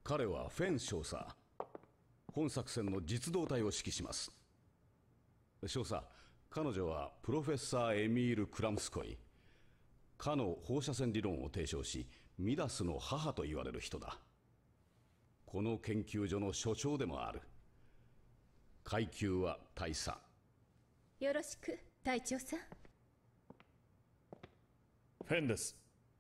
彼はフェン少佐。本作戦の実動隊を指揮します。少佐、彼女はプロフェッサー・エミール・クラムスコイ。かの放射線理論を提唱し、ミダスの母と言われる人だ。この研究所の所長でもある。階級は大佐。 よろしく、隊長さん。 フェンです。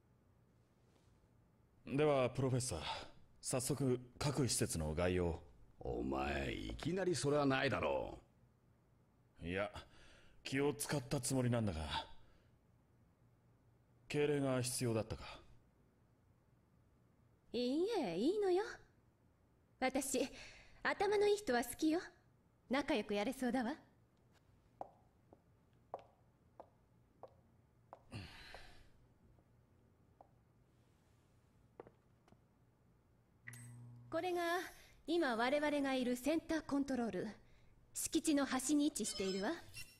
ではプロフェッサー、早速各施設の概要を。 お前いきなりそれはないだろいや、気を使ったつもりなんだが、敬礼が必要だったか。 いいえ、いいのよ。私、頭のいい人は好きよ。仲良くやれそうだわ。これが今我々がいるセンターコントロール。敷地の端に位置しているわ。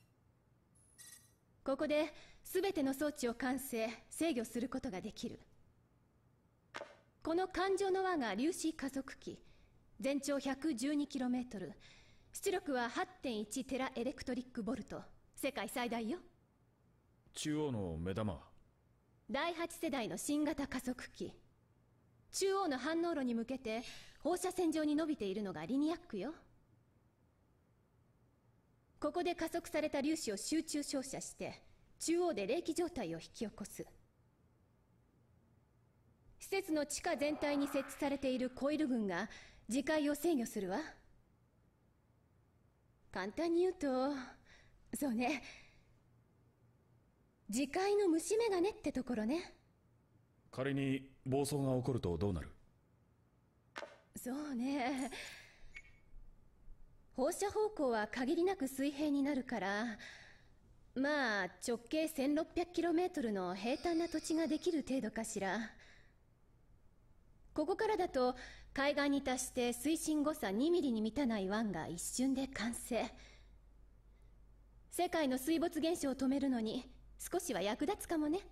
ここで全ての装置を管制御することができる。この環状の輪が粒子加速器。全長 112km、 出力は 8.1 テラエレクトリックボルト。世界最大よ。 中央の目玉は第8世代の新型加速器。中央の反応炉に向けて放射線状に伸びているのがリニアックよ。ここで加速された粒子を集中照射して中央で冷気状態を引き起こす。施設の地下全体に設置されているコイル群が磁界を制御するわ。簡単に言うと、そうね、磁界の虫眼鏡ってところね。 仮に暴走が起こるとどうなる？ そうね、放射方向は限りなく水平になるから、まあ直径 1600km の平坦な土地ができる程度かしら。ここからだと海岸に達して水深誤差2ミリに満たない湾が一瞬で完成。世界の水没現象を止めるのに少しは役立つかもね。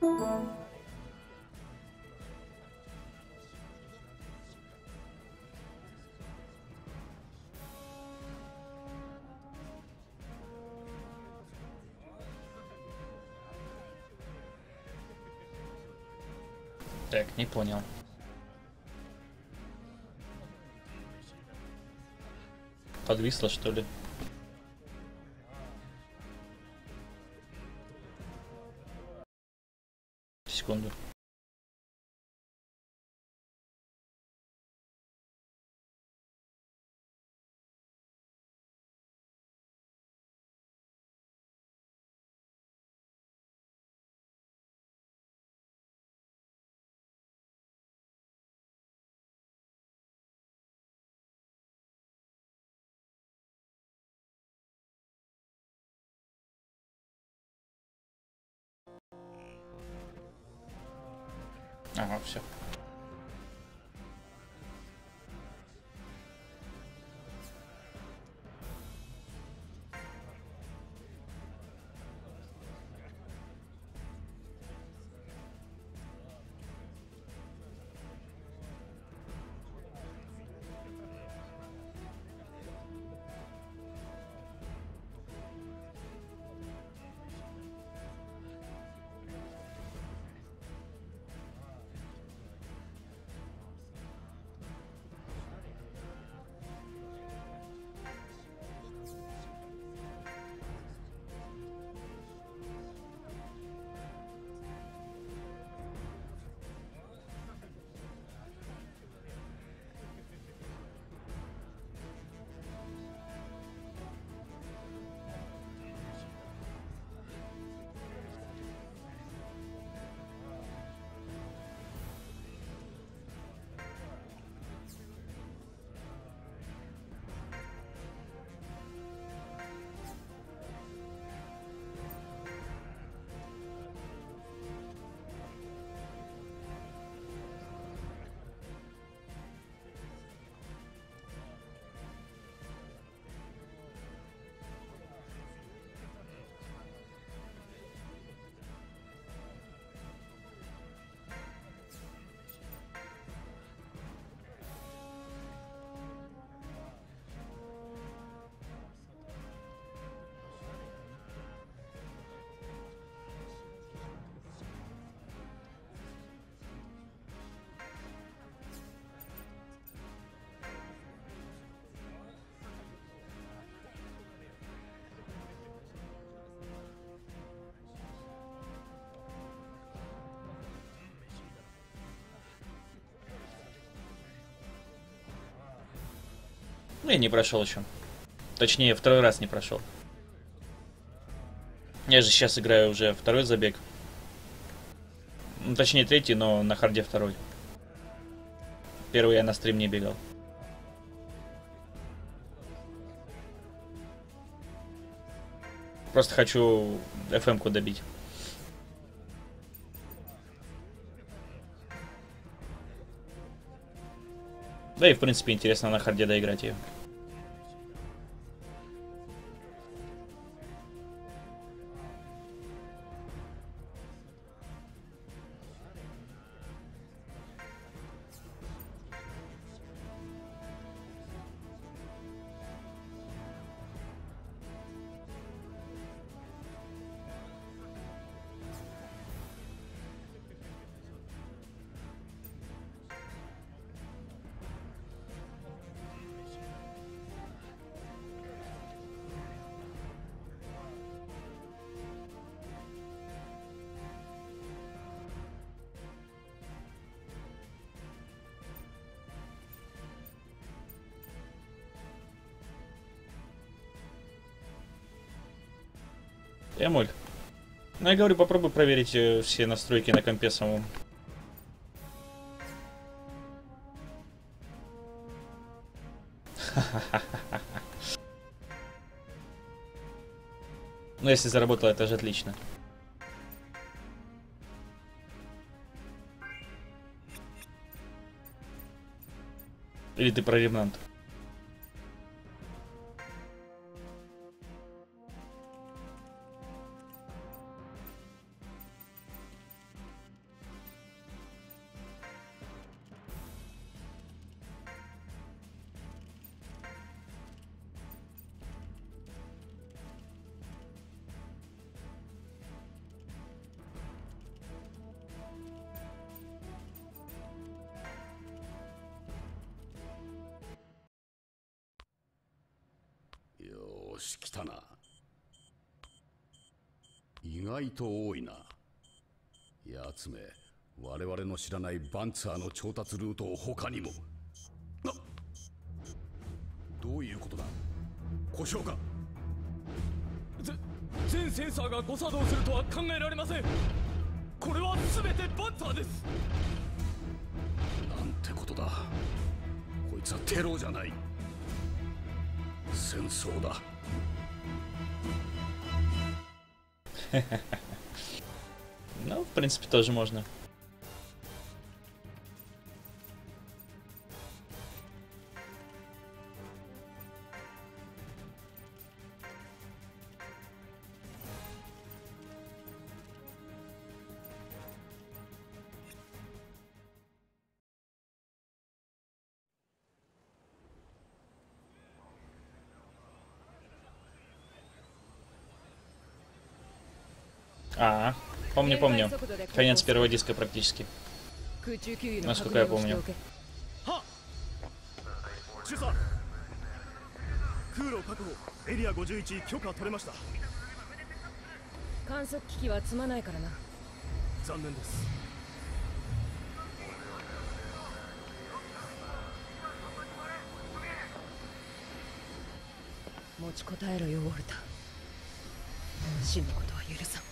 Так, не понял. Подвисло, что ли? Секунду. Ага, все. Ну, я не прошел еще. Точнее, второй раз не прошел. Я же сейчас играю уже второй забег. Ну, точнее, третий, но на харде второй. Первый я на стрим не бегал. Просто хочу FM-ку добить. Да и в принципе интересно на харде доиграть ее. Эмуль. Ну, я говорю, попробуй проверить все настройки на компе самом. Ну, если заработало, это же отлично. Или ты про ревнант? よし来たな。意外と多いな。やつめ、我々の知らないバンツァーの調達ルートを他にも。どういうことだ。故障か。 全センサーが誤作動するとは考えられません。これは全てバンツァーです。 なんてことだ。こいつはテロじゃない、戦争だ。 Ну, в принципе, тоже можно. Помню. Конец первого диска практически. Насколько я помню. 空路確保、エリア51許可取れました。 観測機器は積まないからな。 残念です。 持ちこたえろよ、ウォルター。死ぬことは許さん。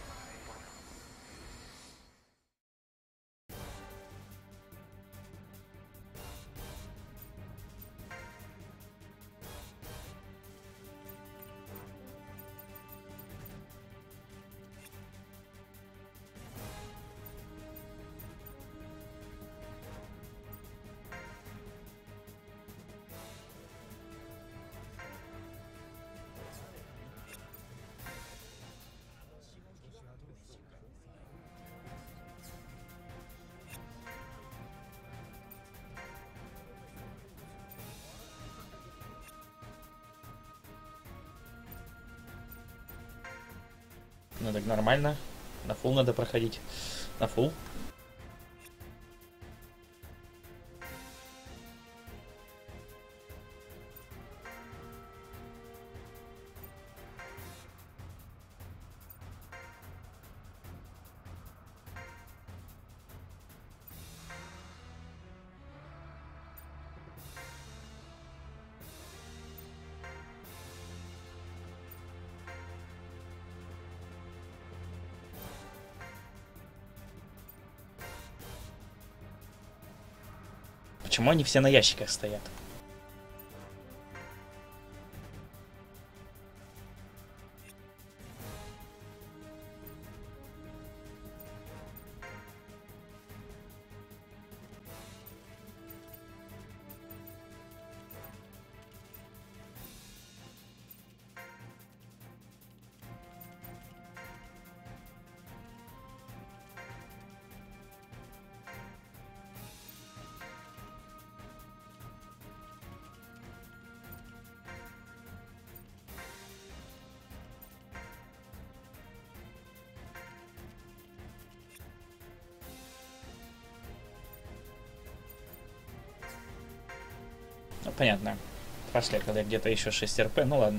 Ну так нормально. На фул надо проходить. На фул. Почему они все на ящиках стоят? Ну, понятно. Пошли, когда где-то еще 6 РП, ну ладно.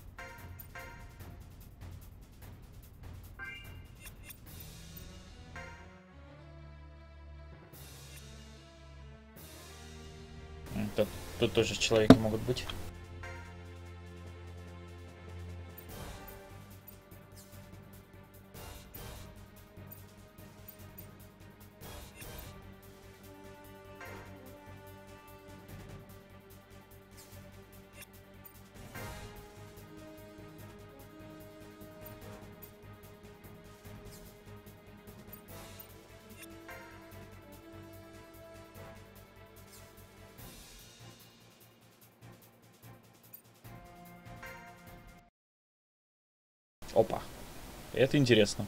Тут тоже человеки могут быть. Опа. Это интересно.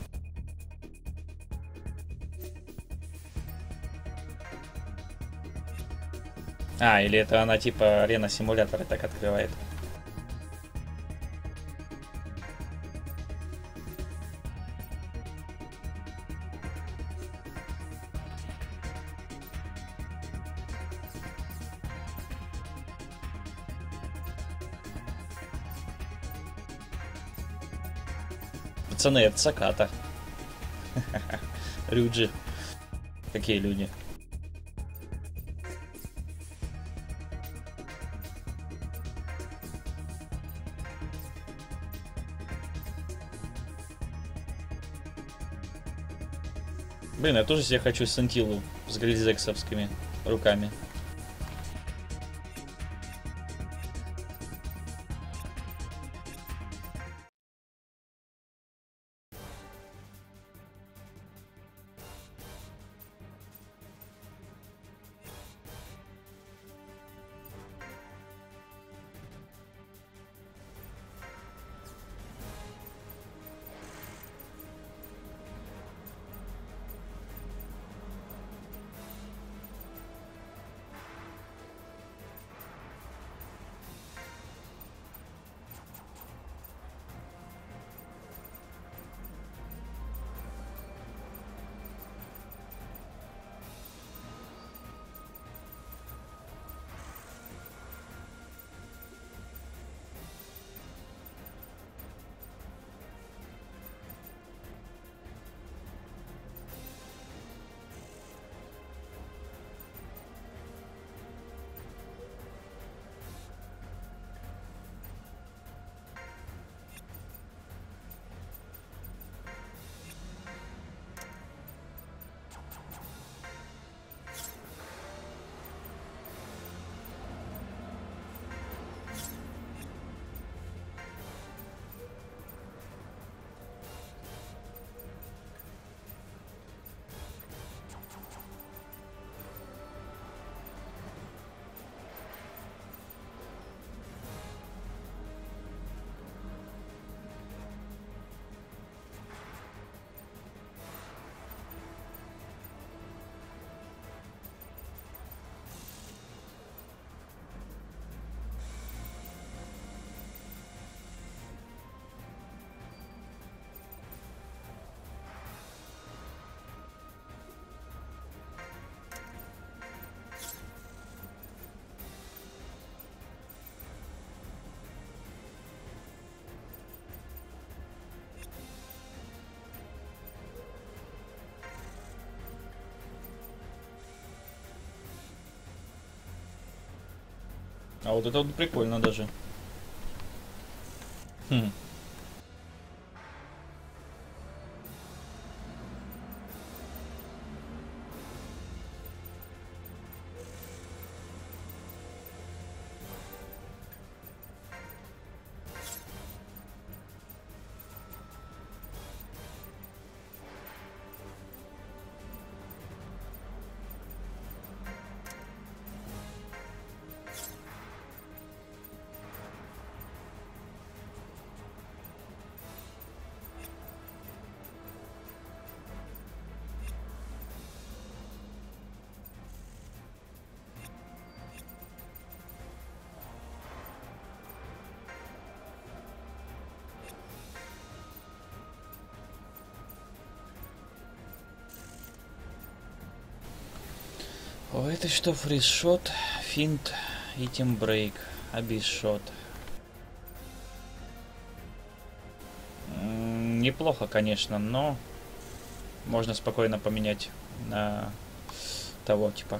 А, или это она типа арена-симулятора так открывает. Пацаны, это Саката. Рюджи. Какие люди. Блин, я тоже себе хочу Сантилу с грильзексовскими руками. А вот это вот прикольно даже. Хм. О, это что, фризшот, финт и тимбрейк, абейшот. Неплохо, конечно, но можно спокойно поменять на того типа.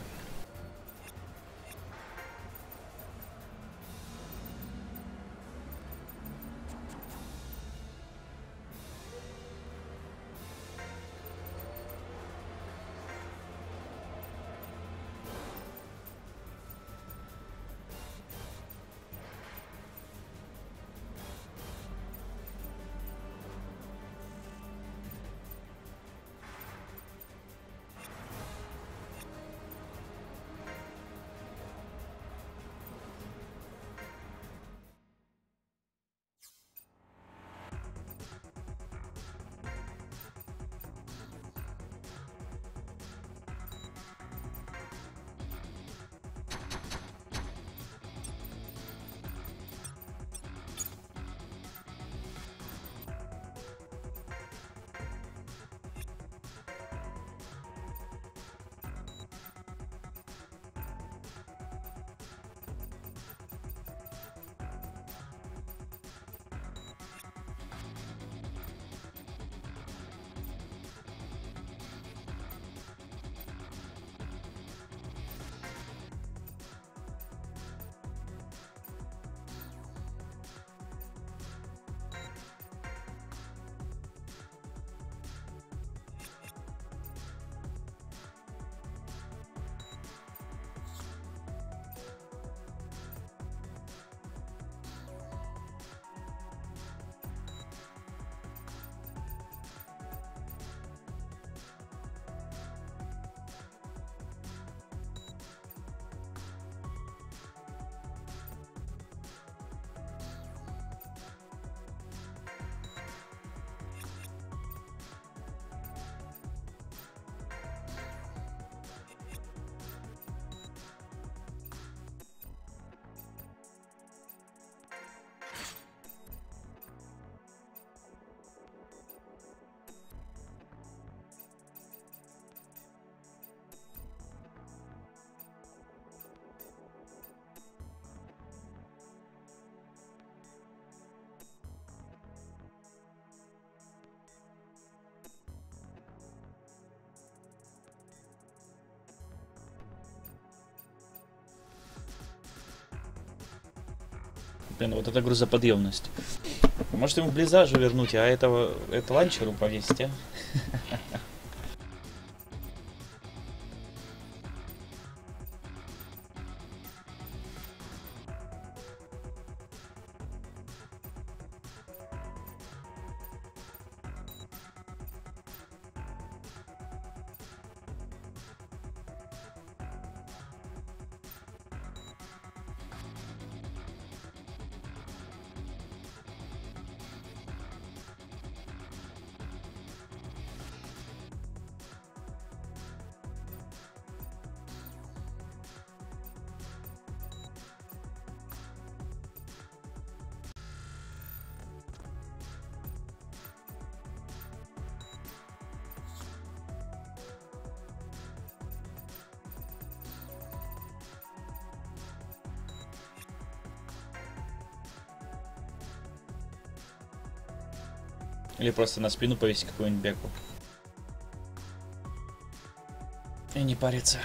Блин, вот это грузоподъемность. Может ему близажу вернуть, а это ланчеру повесить, а? Или просто на спину повесить какую-нибудь беку. И не париться.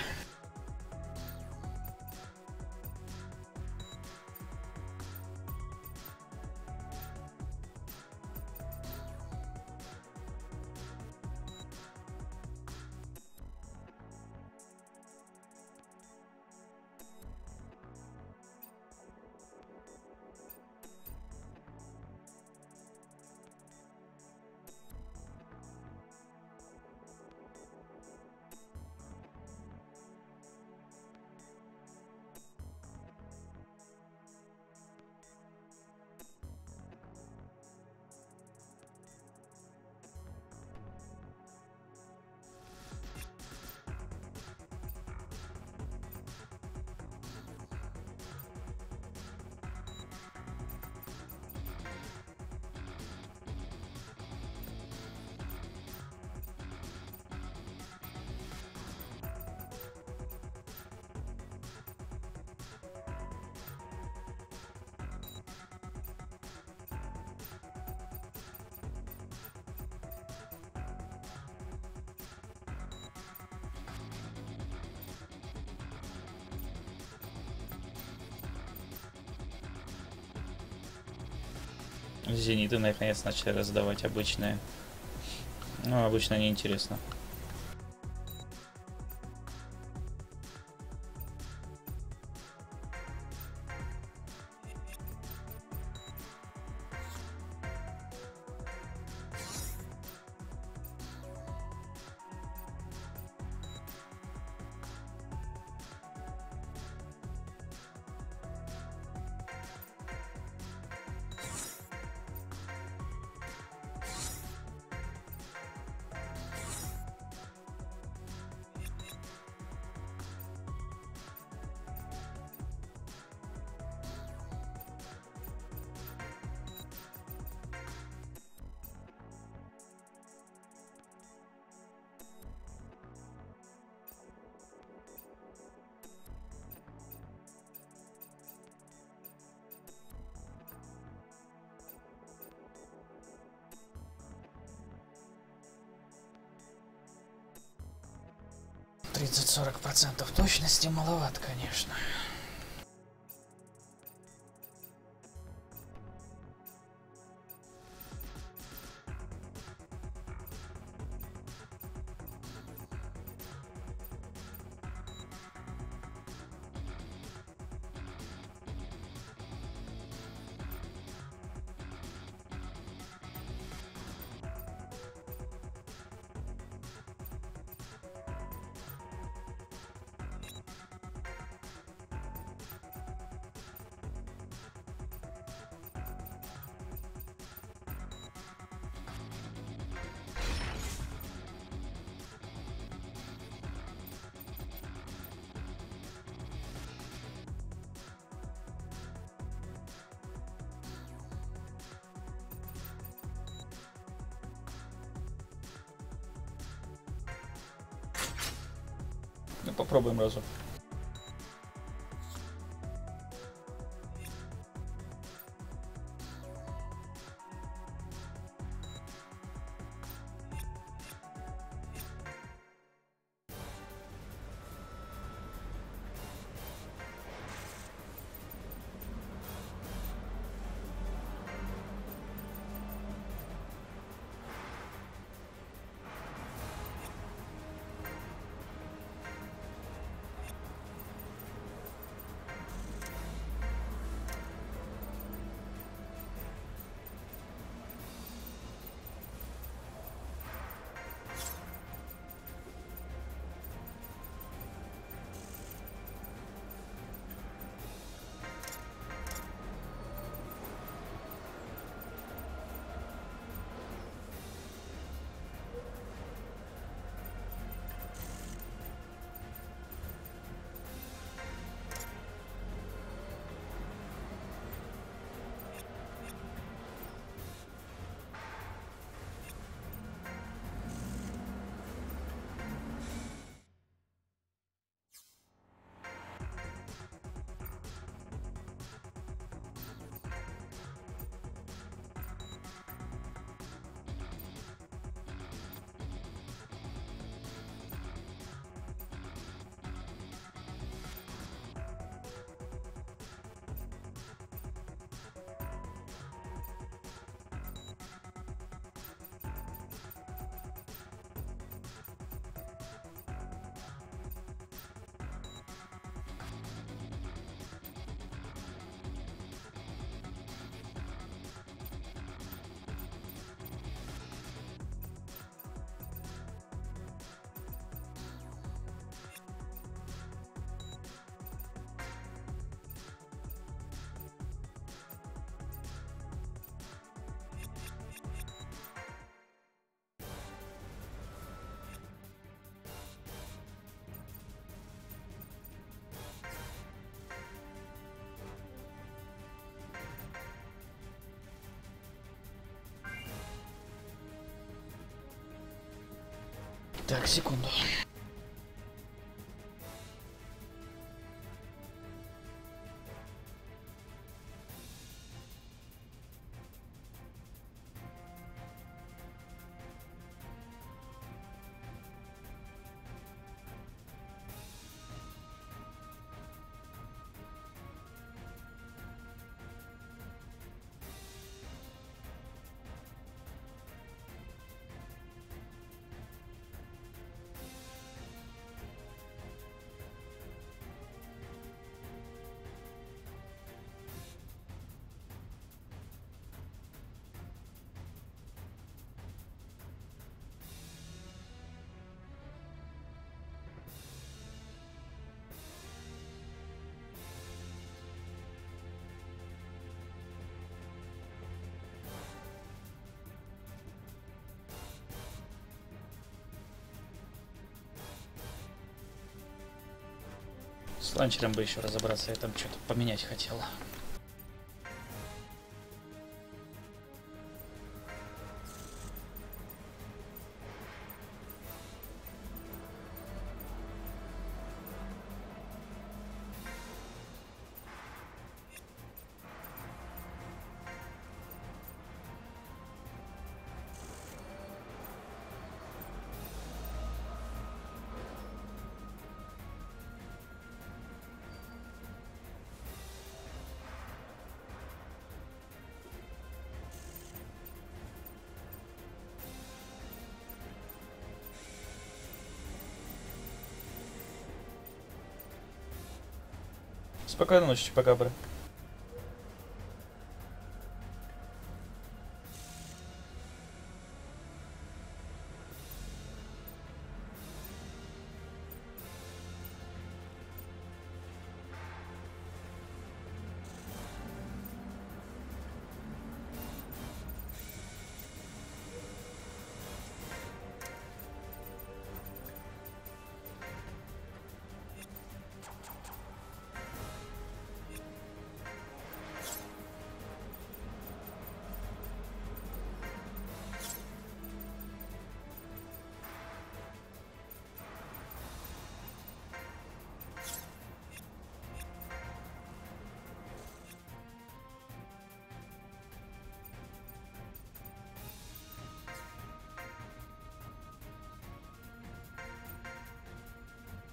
Зениты наконец начали раздавать обычные. Ну, обычно неинтересно. %40 точности маловато, конечно. Ну, попробуем разок. Так, секунду. С ланчером бы еще разобраться, я там что-то поменять хотела. Спокойной ночи, Чупакабра.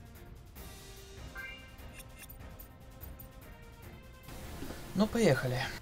Ну, поехали.